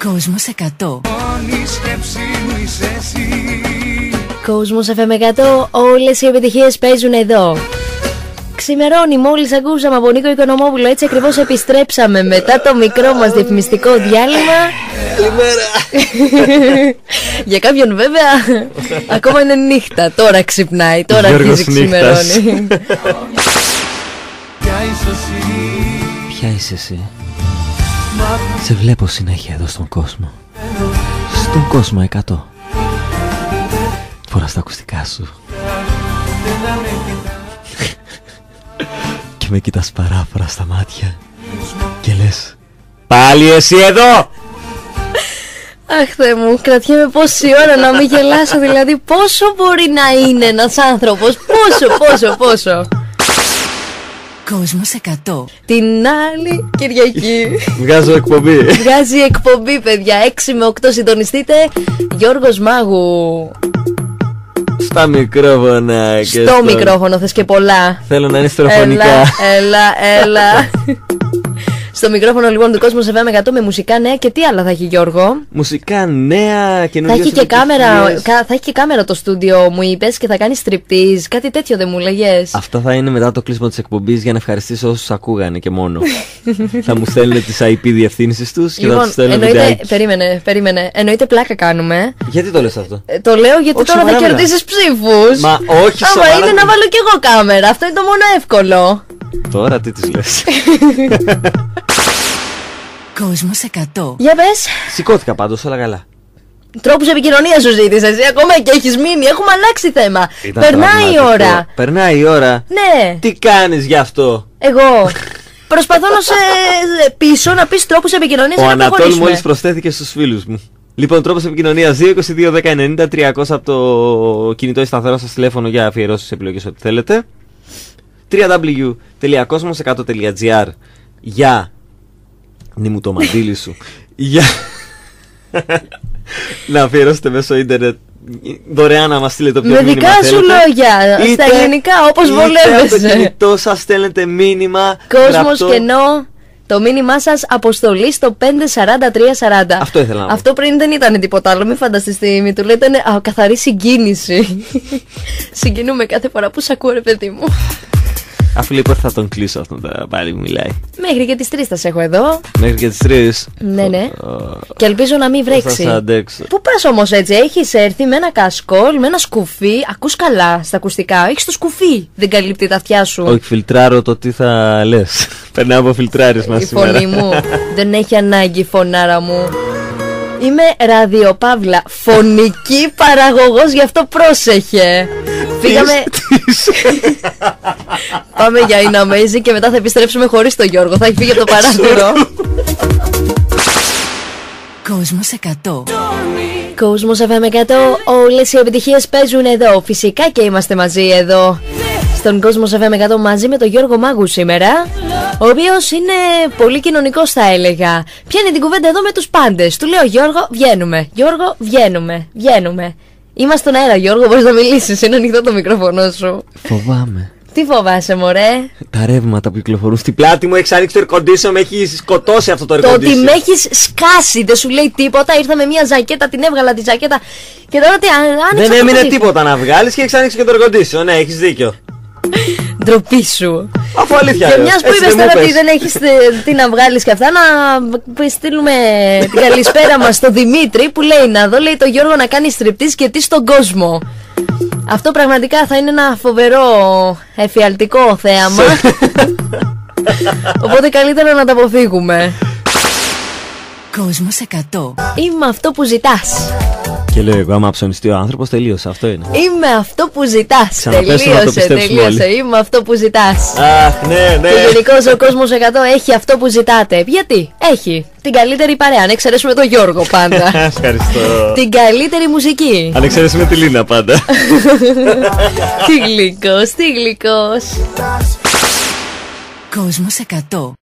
Κόσμος 100. Κόσμος FM 100. Όλες οι επιτυχίες παίζουν εδώ. Ξημερώνει, μόλις ακούσαμε από Νίκο Οικονομόπουλο. Έτσι ακριβώς επιστρέψαμε μετά το μικρό μας διαφημιστικό διάλειμμα. Καλημέρα. Για κάποιον βέβαια ακόμα είναι νύχτα. Τώρα ξυπνάει, τώρα αρχίζει ξημερώνει. Ποια είσαι εσύ? Σε βλέπω συνέχεια εδώ στον κόσμο. Στον κόσμο 100. Φοράς τα ακουστικά σου και με κοιτάς παράφορα στα μάτια και λες, πάλι εσύ εδώ! Αχ Θεέ μου, κρατιέμαι πόση ώρα να μην γελάσω. Δηλαδή πόσο μπορεί να είναι ένας άνθρωπος? Πόσο Κόσμος 100. Την άλλη Κυριακή Βγάζω εκπομπή. βγάζει εκπομπή, παιδιά. 6 με 8 συντονιστείτε. Γιώργος Μάγου Στα μικρόφωνα και στο μικρόφωνο, θες και πολλά. Θέλω να είναι στερεοφωνικά. Έλα. Στο μικρόφωνο λοιπόν του Κόσμου σε FM 100 με μουσικά νέα. Και τι άλλα θα έχει, Γιώργο? Μουσικά νέα, καινούργιες. Θα έχει και κάμερα. Θα έχει και κάμερα το στούντιο, μου είπες, και θα κάνει striptease. Κάτι τέτοιο δεν μου λέγες? Αυτό θα είναι μετά το κλείσιμο της εκπομπής για να ευχαριστήσω όσους ακούγανε και μόνο. Θα μου στέλνουν τις IP διευθύνσεις τους και Λοιπόν, θα τους στέλνουν εννοείται, περίμενε. Εννοείται πλάκα κάνουμε. Γιατί το λες αυτό? Το λέω γιατί Όχι, τώρα θα σοβαρά, κερδίσεις ψήφους. Μα όχι, άμα σοβαρά. είναι να βάλω κι εγώ κάμερα. Αυτό είναι το μόνο εύκολο. Τώρα τι τις λες? Κόσμος 100. Για πες. Σηκώθηκα πάντως, όλα καλά. Τρόπους επικοινωνίας σου ζήτησες εσύ ακόμα και έχεις μείνει. Έχουμε αλλάξει θέμα. Ήταν Περνάει η τραυματικό. ώρα. Περνάει η ώρα. Ναι. Τι κάνεις γι' αυτό? Εγώ προσπαθώ να σε πείσω να πεις τρόπους επικοινωνίας Ο για να Ανατόλ προχωρήσουμε. μόλις προσθέθηκε στους φίλους μου. Λοιπόν, τρόπος επικοινωνίας 222-1090-300 από το κινητό ή σταθερό σας τηλέφωνο για αφιερώσεις, επιλογές, ό,τι θέλετε. www.cosmos100.gr για νήμου το μαντίλι σου. Για να αφιερώσετε μέσω ίντερνετ δωρεάν να μας στείλετε όποιο Με μήνυμα δικά σου θέλετε. λόγια, στα ελληνικά όπως είτε από το βολεύεσαι. κινητό σας στέλνετε μήνυμα Κόσμος γραπτό. κενό. Το μήνυμά σας αποστολή στο 54340. Αυτό ήθελα να πω. Αυτό πριν δεν ήταν τίποτα άλλο. Μην φανταστείς τη μη του. Ήταν καθαρή συγκίνηση. Συγκινούμε κάθε φορά που σ' ακούω, ρε παιδί μου. Αφού λοιπόν θα τον κλείσω αυτόν τώρα, πάλι μιλάει. Μέχρι και τις 3 θα σε έχω εδώ. Μέχρι και τις 3. Ναι. Και ελπίζω να μην Πώς θα βρέξει. σε αντέξω? Πού πας όμως έτσι? Έχεις έρθει με ένα κασκόλ, με ένα σκουφί. Ακούς καλά στα ακουστικά. Έχεις το σκουφί. Δεν καλύπτει τα αυτιά σου. Όχι, φιλτράρω το τι θα λες. Περνάω από φιλτράρισμα Η σήμερα. φωνή μου δεν έχει ανάγκη η φωνάρα μου. Είμαι ραδιοπαύλα φωνική παραγωγός, γι' αυτό πρόσεχε. Φύγαμε. Πάμε για In Amazing και μετά θα επιστρέψουμε χωρίς τον Γιώργο. Θα έχει φύγει από το παράθυρο. Κόσμος 100. Κόσμος FM 100. Όλες οι επιτυχίες παίζουν εδώ. Φυσικά και είμαστε μαζί εδώ στον Κόσμος FM 100 μαζί με τον Γιώργο Μάγου σήμερα, ο οποίος είναι πολύ κοινωνικός, θα έλεγα. Πιάνει την κουβέντα εδώ με τους πάντες. Του λέω, Γιώργο, βγαίνουμε. Γιώργο, βγαίνουμε. Είμαστε στον αέρα, Γιώργο, μπορείς να μιλήσεις. Είναι ανοιχτό το μικρόφωνο σου. Φοβάμαι. Τι φοβάσαι, μωρέ? Τα ρεύματα που κυκλοφορούν στην πλάτη μου, έχεις ανοίξει το air condition, με έχει σκοτώσει αυτό το air Το condition. ότι με έχεις σκάσει δεν σου λέει τίποτα. Ήρθα με μια ζακέτα, την έβγαλα τη ζακέτα και τώρα τι άνοιξα? Δεν έμεινε το τίποτα να βγάλεις και έχεις ανοίξει και το air condition. Ναι, έχεις δίκιο. Ντροπή σου. Αφού αλήθεια Και λέω. μιας που Έτσι είπες δεν μου τώρα ότι είπες. δεν έχεις τι να βγάλεις και αυτά, να στείλουμε την καλησπέρα μας στο Δημήτρη που λέει να δω, λέει, το Γιώργο να κάνει στριπτής και τι στον κόσμο. Αυτό πραγματικά θα είναι ένα φοβερό εφιαλτικό θέαμα. Οπότε καλύτερα να τα αποφύγουμε. Κόσμος 100. Είμαι αυτό που ζητάς. Και λέω εγώ, άμα ψωνιστεί ο άνθρωπος, τελείωσε. Αυτό είναι. Είμαι αυτό που ζητάς. Ξαναπέσω να το πιστέψουμε Τελείωσε. όλοι. Είμαι αυτό που ζητάς. Αχ, ναι. Και γενικώς ο κόσμος 100 έχει αυτό που ζητάτε. Γιατί? Έχει την καλύτερη παρέα. Αν εξαιρέσουμε τον Γιώργο πάντα. Ευχαριστώ. Την καλύτερη μουσική. Αν εξαιρέσουμε τη Λίνα πάντα. Τι γλυκός. Κόσμος 100.